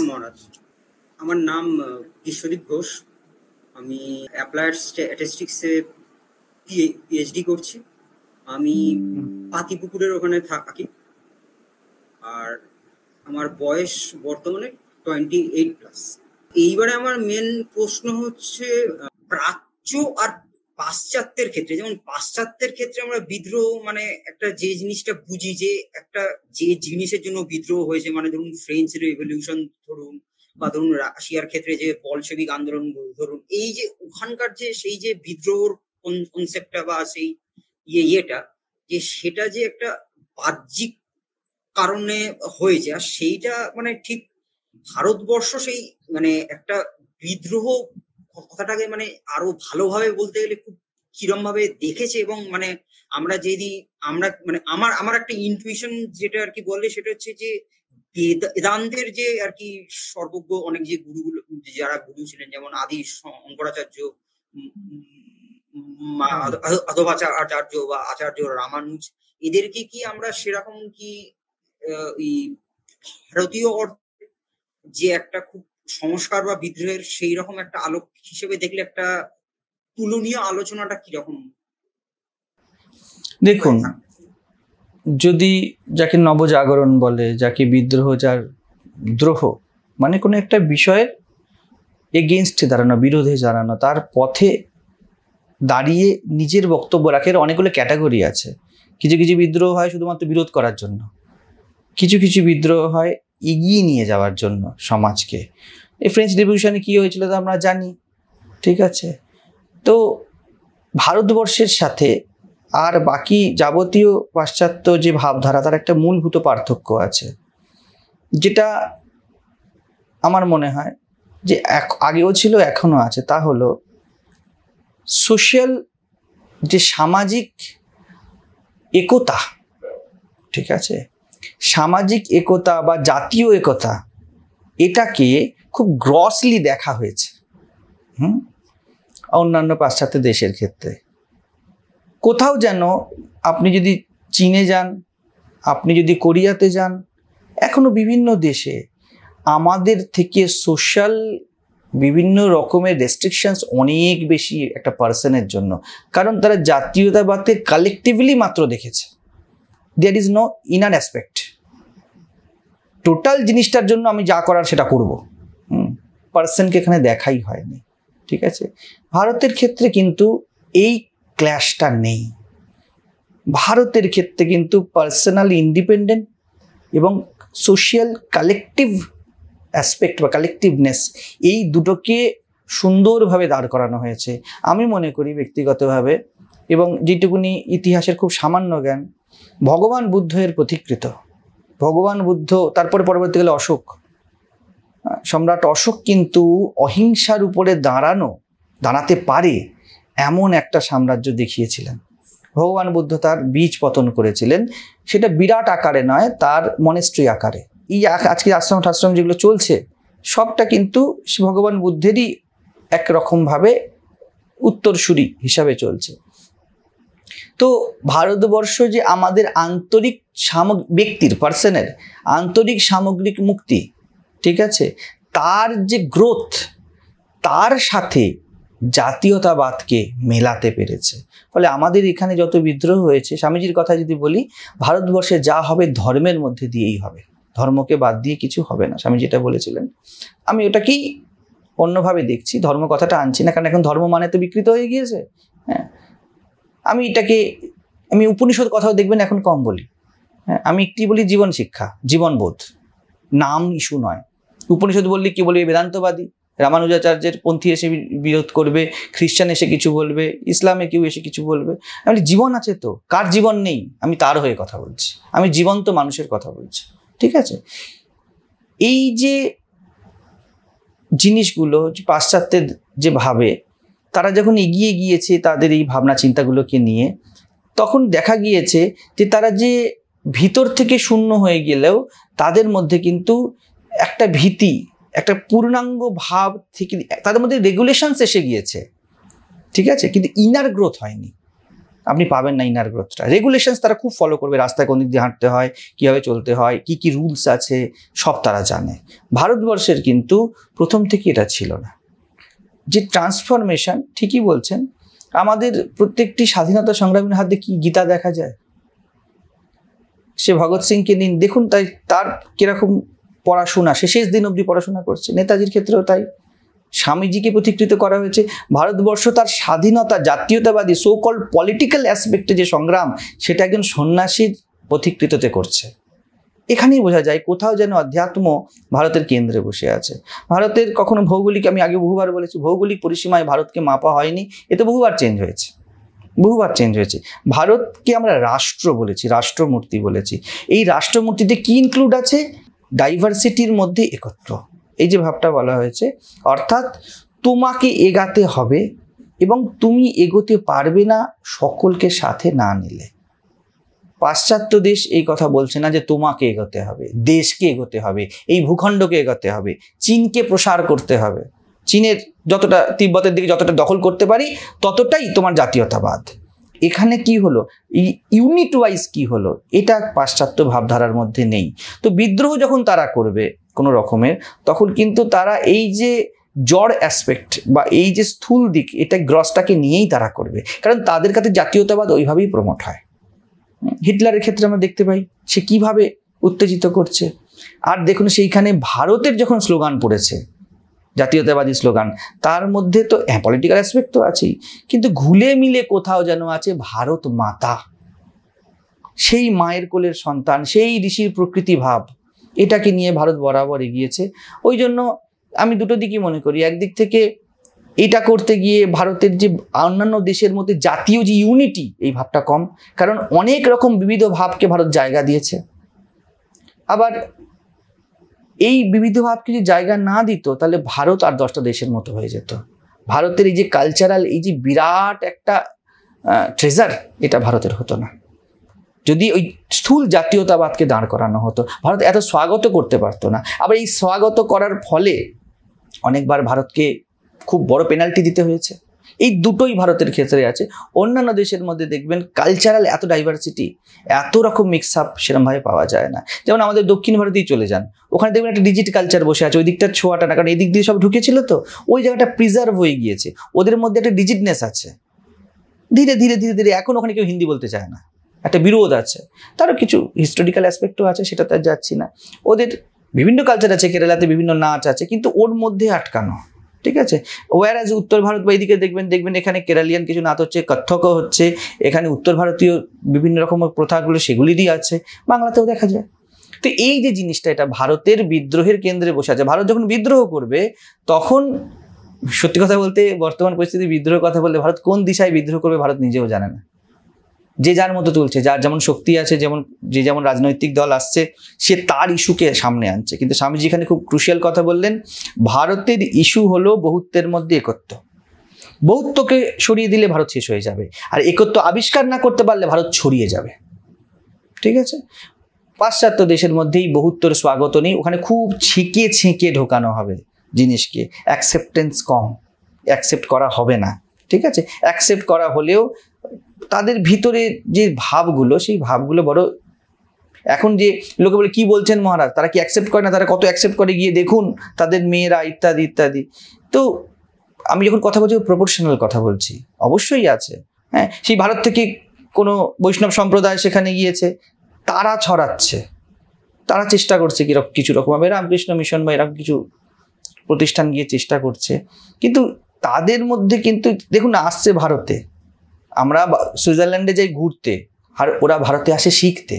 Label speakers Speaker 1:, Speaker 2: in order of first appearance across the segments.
Speaker 1: মহারাজ। আমার নাম বিশ্বদীপ ঘোষ। আমি অ্যাপ্লায়েড স্ট্যাটিস্টিক্সে পিএইচডি করছি। আমি পাতিপুকুরের ওখানে থাকি। আর আমার বয়স বর্তমানে 28+। এইবারে আমার মেন প্রশ্ন হচ্ছে প্রাচ্য আর পাশ্চাত্যের ক্ষেত্রে, যেমন পাশ্চাত্যের ক্ষেত্রে আমরা বিদ্রোহ মানে একটা যে জিনিসটা বুঝি, যে একটা যে জিনিসের জন্য বিদ্রোহ হয়েছে, মানে ধরুন ফ্রেঞ্চ রেভলিউশন ধরুন, বা ধরুন রাশিয়ার ক্ষেত্রে যে বলশেবিক আন্দোলন ধরুন, এই যে ওখানকার যে সেই যে বিদ্রোহর কনসেপ্টটা বা সেই ইয়েটা, যে সেটা যে একটা বাহ্যিক কারণে হয়েছে, আর সেইটা মানে ঠিক ভারতবর্ষ সেই মানে একটা বিদ্রোহ কথাটাকে মানে আরো ভালোভাবে বলতে গেলে খুব কিরম ভাবে দেখেছে। এবং মানে আমরা যদি আমরা মানে আমার একটা ইনটুইশন যেটা আর কি বলে, সেটা হচ্ছে যে বেদান্তের যে আর কি সর্বজ্ঞ অনেক যে গুরুগুলো, যারা গুরু ছিলেন, যেমন আদি শঙ্করাচার্য, আচার্য বা আচার্য রামানুজ, এদেরকে কি আমরা সেরকম কি ভারতীয় অর্থে যে একটা খুব সংস্কার বা বিদ্রোহের সেই রকম একটা আলোক হিসেবে দেখলে একটা তুলনীয় আলোচনাটা কিরকম?
Speaker 2: দেখুন, যদি যাকে নবজাগরণ বলে, যাকে বিদ্রোহ, যার দ্রোহ, মানে কোনো একটা বিষয়ের এগেনস্টে দাঁড়ানো, বিরোধে দাঁড়ানো, তার পথে দাঁড়িয়ে নিজের বক্তব্য রাখে, অনেকগুলো ক্যাটাগরি আছে। কিছু কিছু বিদ্রোহ হয় শুধুমাত্র বিরোধ করার জন্য, কিছু কিছু বিদ্রোহ হয় এগিয়ে নিয়ে যাওয়ার জন্য সমাজকে। এই ফ্রেঞ্চ রেভলিউশনে কী হয়েছিল তা আমরা জানি, ঠিক আছে? তো ভারতবর্ষের সাথে আর বাকি যাবতীয় পাশ্চাত্য যে ভাবধারা, তার একটা মূলভূত পার্থক্য আছে, যেটা আমার মনে হয় যে আগেও ছিল, এখনও আছে। তা হলো সোশ্যাল যে সামাজিক একতা, ঠিক আছে, সামাজিক একতা বা জাতীয় একতা, এটাকে খুব গ্রসলি দেখা হয়েছে অন্যান্য পাশ্চাত্য দেশের ক্ষেত্রে। কোথাও যেন আপনি যদি চীনে যান, আপনি যদি কোরিয়াতে যান, এখনো বিভিন্ন দেশে আমাদের থেকে সোশ্যাল বিভিন্ন রকমের রেস্ট্রিকশনস অনেক বেশি একটা পার্সনের জন্য, কারণ তারা জাতীয়তাবাদকে কালেকটিভলি মাত্র দেখেছে। There is no inner aspect. Total জিনিসটার জন্য আমি যা করার সেটা করব, পার্সনকে এখানে দেখাই হয়নি, ঠিক আছে? ভারতের ক্ষেত্রে কিন্তু এই ক্ল্যাশটা নেই। ভারতের ক্ষেত্রে কিন্তু পার্সোনালি ইন্ডিপেন্ডেন্ট এবং সোশিয়াল কালেকটিভ অ্যাসপেক্ট বা কালেকটিভনেস, এই দুটোকে সুন্দরভাবে দাঁড় করানো হয়েছে। আমি মনে করি ব্যক্তিগতভাবে, এবং যেটুকুনি ইতিহাসের খুব সামান্য জ্ঞান, ভগবান বুদ্ধ এর পথিকৃত। ভগবান বুদ্ধ, তারপরে পরবর্তীকালে অশোক, সম্রাট অশোক কিন্তু অহিংসার উপরে দাঁড়াতে পারে এমন একটা সাম্রাজ্য দেখিয়েছিলেন। ভগবান বুদ্ধ তার বীজ পতন করেছিলেন, সেটা বিরাট আকারে নয়, তার মনেস্ট্রি আকারে। এই আজকে আশ্রম যেগুলো চলছে, সবটা কিন্তু ভগবান বুদ্ধেরই একরকমভাবে উত্তরসূরি হিসাবে চলছে। তো ভারতবর্ষ যে আমাদের আন্তরিক ব্যক্তির, পার্সনের আন্তরিক সামগ্রিক মুক্তি, ঠিক আছে, তার যে গ্রোথ, তার সাথে জাতীয়তাবাদকে মেলাতে পেরেছে। ফলে আমাদের এখানে যত বিদ্রোহ হয়েছে, স্বামীজির কথা যদি বলি, ভারতবর্ষে যা হবে ধর্মের মধ্যে দিয়েই হবে, ধর্মকে বাদ দিয়ে কিছু হবে না। স্বামীজি এটা বলেছিলেন। আমি ওটাকেই অন্যভাবে দেখছি, ধর্ম কথাটা আনছি না, কারণ এখন ধর্ম মানে তো বিকৃত হয়ে গিয়েছে। হ্যাঁ, আমি উপনিষদ কথাও দেখবেন এখন কম বলি। হ্যাঁ, আমি একটি বলি জীবন শিক্ষা, জীবনবোধ, নাম ইস্যু নয়। উপনিষদ বললে কি বলবে? বেদান্তবাদী, রামানুজাচার্যের পন্থী এসে বিরোধ করবে, খ্রিস্টান এসে কিছু বলবে, ইসলামে কেউ এসে কিছু বলবে। আমি জীবন আছে তো, কার জীবন নেই? আমি তার হয়ে কথা বলছি, আমি জীবন্ত মানুষের কথা বলছি, ঠিক আছে? এই যে জিনিসগুলো পাশ্চাত্যের যে ভাবে, তারা যখন এগিয়ে গিয়েছে তাদের এই ভাবনা চিন্তাগুলোকে নিয়ে, তখন দেখা গিয়েছে যে তারা যে ভিতর থেকে শূন্য হয়ে গেলেও তাদের মধ্যে কিন্তু একটা ভীতি, একটা পূর্ণাঙ্গ ভাব থেকে তাদের মধ্যে রেগুলেশনস এসে গিয়েছে, ঠিক আছে, কিন্তু ইনার গ্রোথ হয়নি। আপনি পাবেন না ইনার গ্রোথটা। রেগুলেশনস তারা খুব ফলো করবে, রাস্তায় কোন দিক দিয়ে হাঁটতে হয়, কীভাবে চলতে হয়, কি কি রুলস আছে সব তারা জানে। ভারতবর্ষের কিন্তু প্রথম থেকে এটা ছিল না। যে ট্রান্সফরমেশন, ঠিকই বলছেন, আমাদের প্রত্যেকটি স্বাধীনতা সংগ্রামীর হাতে কি গীতা দেখা যায়? সে ভগৎ সিংকে নিন, দেখুন তাই তার কিরকম পড়াশোনা, সে শেষ দিন অবধি পড়াশোনা করছে। নেতাজির ক্ষেত্রেও তাই, স্বামীজিকে প্রতিকৃত করা হয়েছে। ভারতবর্ষ তার স্বাধীনতা, জাতীয়তাবাদী সো কল্ড পলিটিক্যাল অ্যাসপেক্টে যে সংগ্রাম, সেটা একজন সন্ন্যাসীর পথিকৃততে করছে। এখানেই বোঝা যায় কোথাও যেন অধ্যাত্ম ভারতের কেন্দ্রে বসে আছে। ভারতের কখনো ভৌগোলিক, আমি আগে বহুবার বলেছি, ভৌগোলিক পরিসীমায় ভারতকে মাপা হয়নি, এতে বহুবার চেঞ্জ হয়েছে, বহুবার চেঞ্জ হয়েছে। ভারতকে আমরা রাষ্ট্র বলেছি, রাষ্ট্রমূর্তি বলেছি। এই রাষ্ট্রমূর্তিতে কি ইনক্লুড আছে? ডাইভার্সিটির মধ্যে একত্র, এই যে ভাবটা বলা হয়েছে। অর্থাৎ তোমাকে এগাতে হবে এবং তুমি এগোতে পারবে না সকলকে সাথে না নিলে। পাশ্চাত্য দেশ এই কথা বলছে না যে তোমাকে এগোতে হবে, দেশকে এগোতে হবে, এই ভূখণ্ডকে এগোতে হবে, চীনকে প্রসার করতে হবে, চীনের যতটা, তিব্বতের দিকে যতটা দখল করতে পারি ততটাই তোমার জাতীয়তাবাদ। এখানে কি হলো, ইউনিট ওয়াইজ কি হলো, এটা পাশ্চাত্য ভাবধারার মধ্যে নেই। তো বিদ্রোহ যখন তারা করবে কোনো রকমের, তখন কিন্তু তারা এই যে জড় অ্যাসপেক্ট বা এই যে স্থূল দিক, এটা গ্রসটাকে নিয়েই তারা করবে, কারণ তাদের কাছে জাতীয়তাবাদ ওইভাবেই প্রমোট হয়। হিটলারের ক্ষেত্রে আমরা দেখতে পাই সে কিভাবে উত্তেজিত করছে। আর দেখুন সেইখানে ভারতের যখন স্লোগান পড়েছে, জাতীয়তাবাদী স্লোগান, তার মধ্যে তো পলিটিক্যাল অ্যাসপেক্ট তো আছেই, কিন্তু ঘুলে মিলে কোথাও যেন আছে ভারত মাতা, সেই মায়ের কোলের সন্তান, সেই ঋষির প্রকৃতি ভাব, এটাকে নিয়ে ভারত বরাবর এগিয়েছে। ওই জন্য আমি দুটো দিকই মনে করি, একদিক থেকে এটা করতে গিয়ে ভারতের যে অন্যান্য দেশের মধ্যে জাতীয় যে ইউনিটি, এই ভাবটা কম, কারণ অনেক রকম বিবিধ ভাবকে ভারত জায়গা দিয়েছে। আবার এই বিবিধ ভাবকে যদি জায়গা না দিত, তাহলে ভারত আর 10টা দেশের মতো হয়ে যেত। ভারতের এই যে কালচারাল, এই যে বিরাট একটা ট্রেজার, এটা ভারতের হতো না। যদি ওই স্থূল জাতীয়তাবাদকে দাঁড় করানো হতো, ভারত এত স্বাগত করতে পারতো না। আবার এই স্বাগত করার ফলে অনেকবার ভারতকে খুব বড় পেনাল্টি দিতে হয়েছে। এই দুটোই ভারতের ক্ষেত্রে আছে। অন্যান্য দেশের মধ্যে দেখবেন কালচারাল এত ডাইভার্সিটি, এত রকম মিক্স আপ সেরকমভাবে পাওয়া যায় না। যেমন আমাদের দক্ষিণ ভারতেই চলে যান, ওখানে দেখবেন একটা ডিজিট কালচার বসে আছে, ওই দিকটার ছোঁয়াটা না, কারণ এই দিক দিয়ে সব ঢুকেছিল, তো ওই জায়গাটা প্রিজার্ভ হয়ে গিয়েছে, ওদের মধ্যে একটা ডিজিটনেস আছে। ধীরে ধীরে ধীরে ধীরে এখন ওখানে কেউ হিন্দি বলতে চায় না, একটা বিরোধ আছে। তারও কিছু হিস্টোরিক্যাল অ্যাসপেক্টও আছে, সেটা তার যাচ্ছি না। ওদের বিভিন্ন কালচার আছে, কেরালাতে বিভিন্ন নাচ আছে, কিন্তু ওর মধ্যে আটকানো, ঠিক আছে। ওয়ারাজ উত্তর ভারত বা এইদিকে দেখবেন এখানে কেরালিয়ান কিছু নাচ হচ্ছে, কত্থকও হচ্ছে, এখানে উত্তর ভারতীয় বিভিন্ন রকমের প্রথাগুলো সেগুলিরই আছে, বাংলাতেও দেখা যায়। তো এই যে জিনিসটা, এটা ভারতের বিদ্রোহের কেন্দ্রে বসে আছে। ভারত যখন বিদ্রোহ করবে, তখন সত্যি কথা বলতে বর্তমান পরিস্থিতি বিদ্রোহের কথা বলতে ভারত কোন দিশায় বিদ্রোহ করবে ভারত নিজেও জানে না। যে যার মতো চলছে, যার যেমন শক্তি আছে, যে যেমন রাজনৈতিক দল আসছে, সে তার ইস্যুকে সামনে আনছে। কিন্তু স্বামীজি এখানে খুব ক্রুশিয়াল কথা বললেন, ভারতের ইস্যু হলো বহুত্বের মধ্যে একত্ব। বহুত্বকে সরিয়ে দিলে ভারত শেষ হয়ে যাবে, আর একত্ব আবিষ্কার না করতে পারলে ভারত ছড়িয়ে যাবে, ঠিক আছে। পাশ্চাত্য দেশের মধ্যেই বহুত্বর স্বাগত নেই, ওখানে খুব ছেঁকে ছেঁকে ঢোকানো হবে জিনিসকে, অ্যাকসেপ্টেন্স কম, অ্যাকসেপ্ট করা হবে না, ঠিক আছে। অ্যাকসেপ্ট করা হলেও তাদের ভিতরে যে ভাবগুলো, সেই ভাবগুলো বড়, এখন যে লোকে বলে কি বলছেন মহারাজ, তারা কি অ্যাকসেপ্ট করে না, তারা কত অ্যাকসেপ্ট করে, গিয়ে দেখুন তাদের মেয়েরা ইত্যাদি ইত্যাদি। তো আমি যখন কথা বলছি প্রপোর্শনাল কথা বলছি, অবশ্যই আছে। হ্যাঁ, সেই ভারত থেকে কোনো বৈষ্ণব সম্প্রদায় সেখানে গিয়েছে, তারা ছড়াচ্ছে, তারা চেষ্টা করছে কিরকম কিছু রকমভাবে, রামকৃষ্ণ মিশন বা এরকম কিছু প্রতিষ্ঠান গিয়ে চেষ্টা করছে, কিন্তু তাদের মধ্যে কিন্তু দেখুন আসছে ভারতে, আমরা সুইজারল্যান্ডে যাই ঘুরতে, আর ওরা ভারতে আসে শিখতে।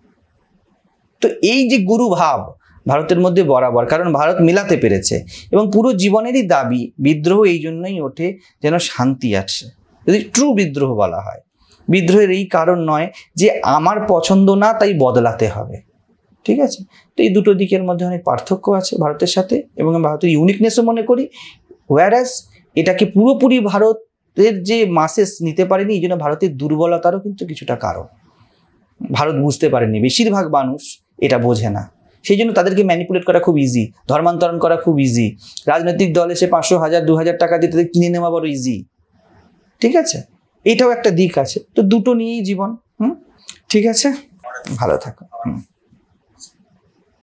Speaker 2: তো এই যে গুরু ভাব ভারতের মধ্যে বরাবর, কারণ ভারত মিলাতে পেরেছে, এবং পুরো জীবনেরই দাবি, বিদ্রোহ এই জন্যই ওঠে যেন শান্তি আসে, যদি ট্রু বিদ্রোহ বলা হয়। বিদ্রোহের এই কারণ নয় যে আমার পছন্দ না তাই বদলাতে হবে, ঠিক আছে। তো এই দুটো দিকের মধ্যে অনেক পার্থক্য আছে ভারতের সাথে, এবং আমি ভারতের ইউনিকনেসও মনে করি। ওয়ারাস এটাকে পুরোপুরি ভারতের যে মাসেস নিতে পারেনি, এই জন্য ভারতের দুর্বলতারও কিন্তু কিছুটা কারণ। ভারত বুঝতে পারেনি, বেশিরভাগ মানুষ এটা বোঝে না, সেই জন্য তাদেরকে ম্যানিপুলেট করা খুব ইজি, ধর্মান্তরণ করা খুব ইজি। রাজনৈতিক দল এসে 500, 1000, 2000 টাকা দিয়ে তাদের কিনে নেওয়া বড় ইজি, ঠিক আছে। এটাও একটা দিক আছে, তো দুটো নিয়েই জীবন। ঠিক আছে, ভালো থাকো।